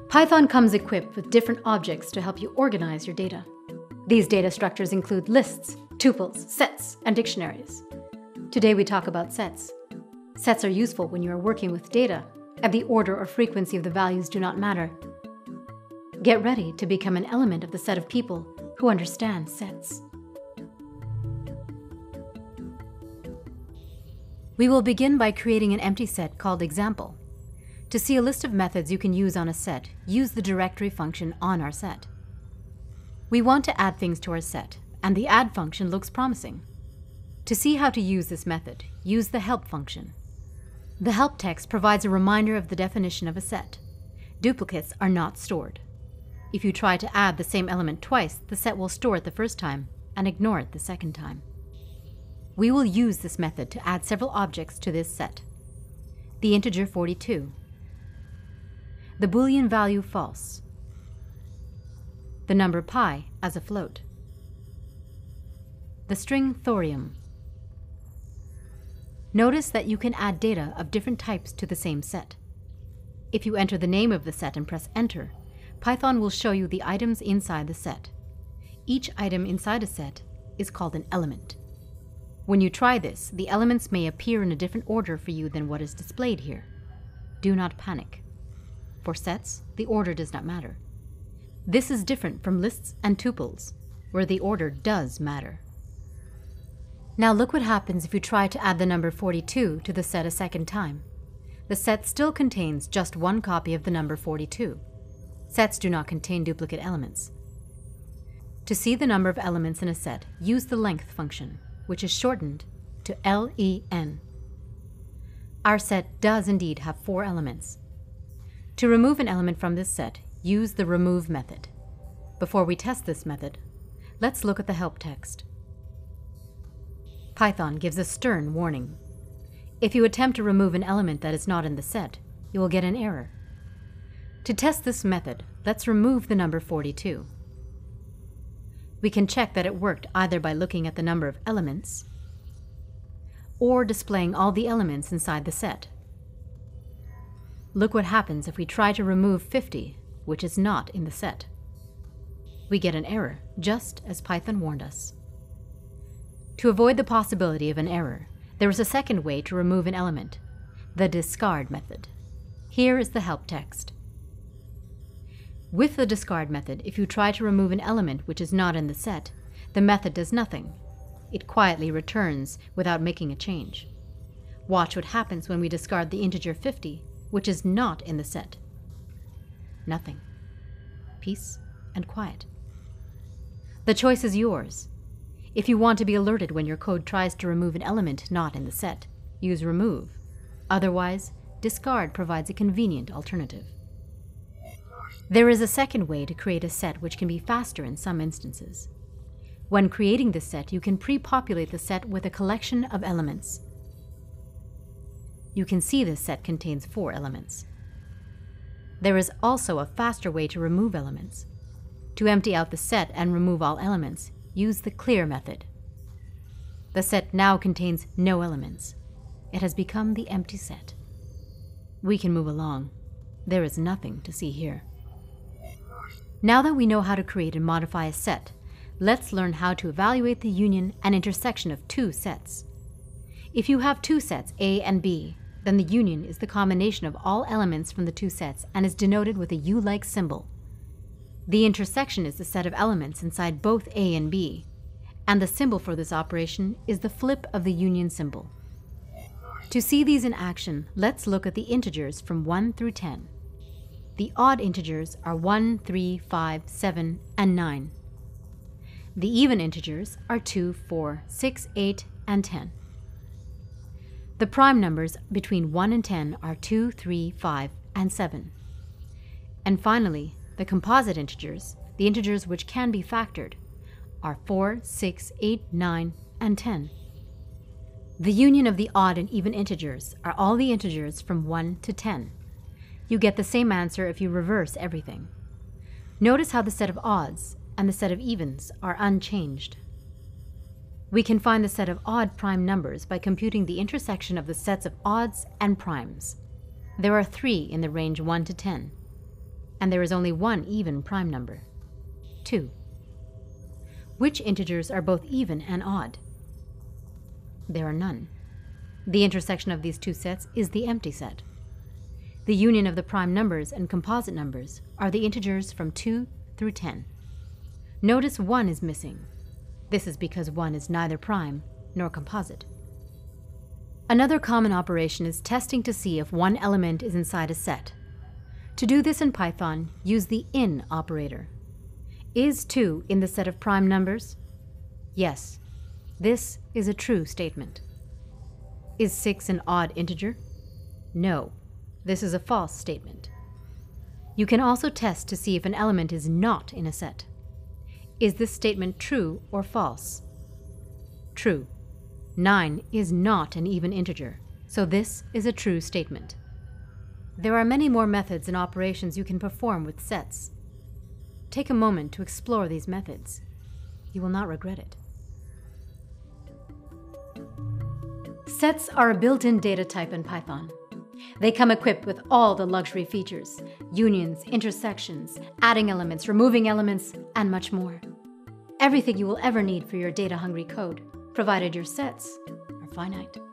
Python comes equipped with different objects to help you organize your data. These data structures include lists, tuples, sets, and dictionaries. Today we talk about sets. Sets are useful when you are working with data, and the order or frequency of the values do not matter. Get ready to become an element of the set of people who understand sets. We will begin by creating an empty set called example. To see a list of methods you can use on a set, use the directory function on our set. We want to add things to our set, and the add function looks promising. To see how to use this method, use the help function. The help text provides a reminder of the definition of a set. Duplicates are not stored. If you try to add the same element twice, the set will store it the first time and ignore it the second time. We will use this method to add several objects to this set. The integer 42. The Boolean value false. The number pi as a float. The string thorium. Notice that you can add data of different types to the same set. If you enter the name of the set and press enter, Python will show you the items inside the set. Each item inside a set is called an element. When you try this, the elements may appear in a different order for you than what is displayed here. Do not panic. For sets, the order does not matter. This is different from lists and tuples, where the order does matter. Now look what happens if you try to add the number 42 to the set a second time. The set still contains just one copy of the number 42. Sets do not contain duplicate elements. To see the number of elements in a set, use the length function, which is shortened to len. Our set does indeed have 4 elements. To remove an element from this set, use the remove method. Before we test this method, let's look at the help text. Python gives a stern warning. If you attempt to remove an element that is not in the set, you will get an error. To test this method, let's remove the number 42. We can check that it worked either by looking at the number of elements or displaying all the elements inside the set. Look what happens if we try to remove 50, which is not in the set. We get an error, just as Python warned us. To avoid the possibility of an error, there is a second way to remove an element, the discard method. Here is the help text. With the discard method, if you try to remove an element which is not in the set, the method does nothing. It quietly returns without making a change. Watch what happens when we discard the integer 50, which is not in the set. Nothing. Peace and quiet. The choice is yours. If you want to be alerted when your code tries to remove an element not in the set, use remove. Otherwise, discard provides a convenient alternative. There is a second way to create a set which can be faster in some instances. When creating this set, you can pre-populate the set with a collection of elements. You can see this set contains 4 elements. There is also a faster way to remove elements. To empty out the set and remove all elements, use the clear method. The set now contains no elements. It has become the empty set. We can move along. There is nothing to see here. Now that we know how to create and modify a set, let's learn how to evaluate the union and intersection of 2 sets. If you have 2 sets, A and B, then the union is the combination of all elements from the 2 sets and is denoted with a U-like symbol. The intersection is the set of elements inside both A and B, and the symbol for this operation is the flip of the union symbol. To see these in action, let's look at the integers from 1 through 10. The odd integers are 1, 3, 5, 7, and 9. The even integers are 2, 4, 6, 8, and 10. The prime numbers between 1 and 10 are 2, 3, 5, and 7. And finally, the composite integers, the integers which can be factored, are 4, 6, 8, 9, and 10. The union of the odd and even integers are all the integers from 1 to 10. You get the same answer if you reverse everything. Notice how the set of odds and the set of evens are unchanged. We can find the set of odd prime numbers by computing the intersection of the sets of odds and primes. There are 3 in the range 1 to 10. and there is only one even prime number, 2. Which integers are both even and odd? There are none. The intersection of these two sets is the empty set. The union of the prime numbers and composite numbers are the integers from 2 through 10. Notice 1 is missing. This is because 1 is neither prime nor composite. Another common operation is testing to see if one element is inside a set. To do this in Python, use the in operator. Is 2 in the set of prime numbers? Yes. This is a true statement. Is 6 an odd integer? No. This is a false statement. You can also test to see if an element is not in a set. Is this statement true or false? True. 9 is not an even integer, so this is a true statement. There are many more methods and operations you can perform with sets. Take a moment to explore these methods. You will not regret it. Sets are a built-in data type in Python. They come equipped with all the luxury features: unions, intersections, adding elements, removing elements, and much more. Everything you will ever need for your data-hungry code, provided your sets are finite.